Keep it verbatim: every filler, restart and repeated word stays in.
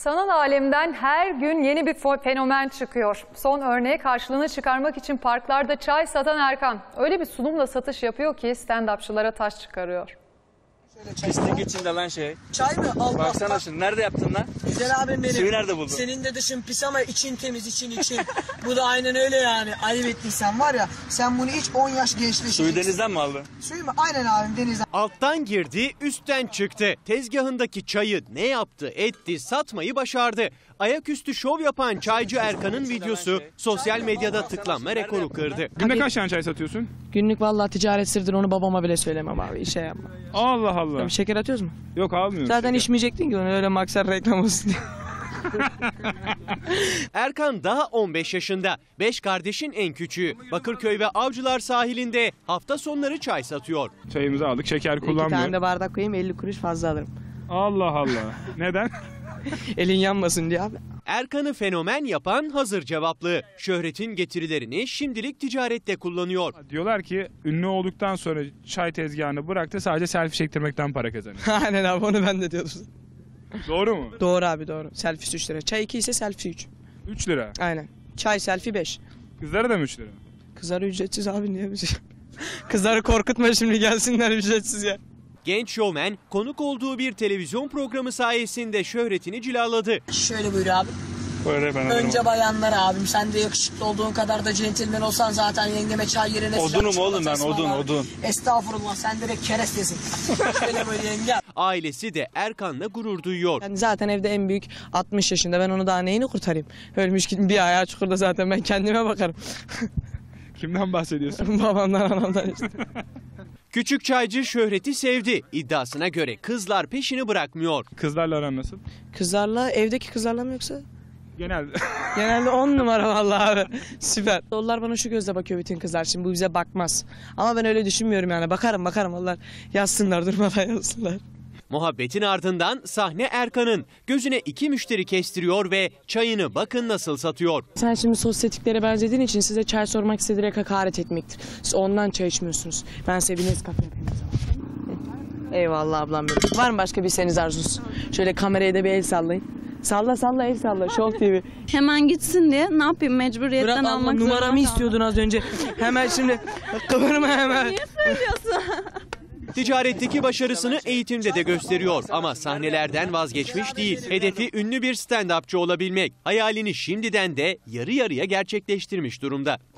Sanal alemden her gün yeni bir fenomen çıkıyor. Son örneğe karşılığını çıkarmak için parklarda çay satan Erkan. Öyle bir sunumla satış yapıyor ki stand-upçılara taş çıkarıyor. Pislik içinde lan şey. Çay mı? Allah. Baksana şimdi. Nerede yaptın lan? Güzel abim benim. Suyu nerede buldun? Senin de dışın pis ama için temiz, için için. Bu da aynen öyle yani. Ayıp ettiysen var ya, sen bunu iç on yaş gençleşeceksin. Suyu denizden mi aldın? Suyu mu? Aynen abim, denizden. Alttan girdi, üstten çıktı. Tezgahındaki çayı ne yaptı, etti, satmayı başardı. Ayaküstü şov yapan çaycı Erkan'ın videosu sosyal medyada tıklanma rekoru kırdı. Günde kaç tane çay satıyorsun? Günlük vallahi ticaret sırdır, onu babama bile söylemem abi, işe yapma. Allah Allah. Tabii şeker atıyoruz mu? Yok, almıyorum. Zaten şeker. içmeyecektin ki onu, öyle maksat reklam olsun diye. Erkan daha on beş yaşında. Beş kardeşin en küçüğü. Bakırköy ve Avcılar sahilinde hafta sonları çay satıyor. Çayımızı aldık, şeker İki tane kullanmıyorum. de bardak koyayım, elli kuruş fazla alırım. Allah Allah. Neden? Elin yanmasın diye abi. Erkan'ı fenomen yapan hazır cevaplı. Şöhretin getirilerini şimdilik ticarette kullanıyor. Diyorlar ki ünlü olduktan sonra çay tezgahını bıraktı, sadece selfie çektirmekten para kazanıyor. Aynen abi, onu ben de diyordum. Doğru mu? Doğru abi, doğru. Selfie üç lira. Çay iki ise selfie üç. üç lira. Aynen. Çay selfie beş. Kızlara da mı üç lira? Kızlar ücretsiz abi, niye bizi? Kızları korkutma şimdi, gelsinler ücretsiz ya. Genç şovmen konuk olduğu bir televizyon programı sayesinde şöhretini cilaladı. Şöyle buyur abi. Böyle ben Önce bayanlar abim. Sen de yakışıklı olduğun kadar da centilmen olsan zaten yengeme çay yerine sıcak Odunum çikolata oğlum ben, odun ısmarlar. odun. Estağfurullah, sen direkt kerestesin. Şöyle böyle yengem. Ailesi de Erkan'la gurur duyuyor. Yani zaten evde en büyük altmış yaşında, ben onu daha neyini kurtarayım? Ölmüş gibi bir ayağı çukurda, zaten ben kendime bakarım. Kimden bahsediyorsun? Babamdan, anamdan işte. Küçük çaycı şöhreti sevdi. İddiasına göre kızlar peşini bırakmıyor. Kızlarla aran nasıl? Kızlarla, evdeki kızlarla mı yoksa? Genelde. Genelde on numara vallahi abi. Süper. Onlar bana şu gözle bakıyor, bütün kızlar. Şimdi bu bize bakmaz. Ama ben öyle düşünmüyorum yani. Bakarım bakarım onlar. Yazsınlar, durmadan yazsınlar. Muhabbetin ardından sahne Erkan'ın. Gözüne iki müşteri kestiriyor ve çayını bakın nasıl satıyor. Sen şimdi sosyetiklere benzediğin için size çay sormak size direkt hakaret etmektir. Siz ondan çay içmiyorsunuz. Ben size bir Nescafe yapayım o zaman. Eyvallah ablam benim. Var mı başka bir isteğiniz, arzunuz? Şöyle kameraya da bir el sallayın. Salla salla, el salla. Show T V. Hemen gitsin diye ne yapayım, mecburiyetten Bırak almak ablam, zorunda numaramı kaldım. istiyordun az önce. Hemen şimdi kıvırma hemen. Niye söylüyorsun? Ticaretteki başarısını eğitimde de gösteriyor ama sahnelerden vazgeçmiş değil. Hedefi ünlü bir stand-upçı olabilmek. Hayalini şimdiden de yarı yarıya gerçekleştirmiş durumda.